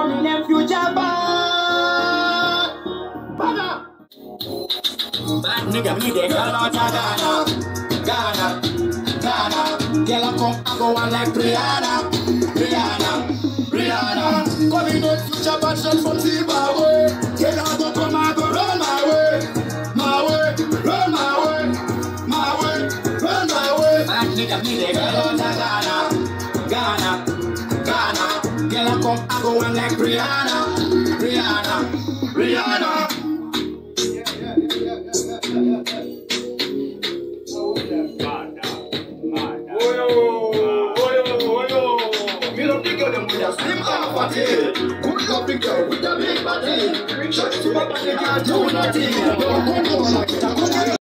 coming in future bad. Bada. Bad nigga, me the girl out of Ghana. Girl, I come and go on like Rihanna. Coming in future bad shot from Zimbabwe. Girl, I go come and go run my way. Run my way. Bad nigga, me the girl out of Ghana. Girl, I come and go on like Rihanna. Me love the girl them with a slim and a fatty. Good love the girl with a big body. Shut to my body, can't do nothing. Don't come over like it.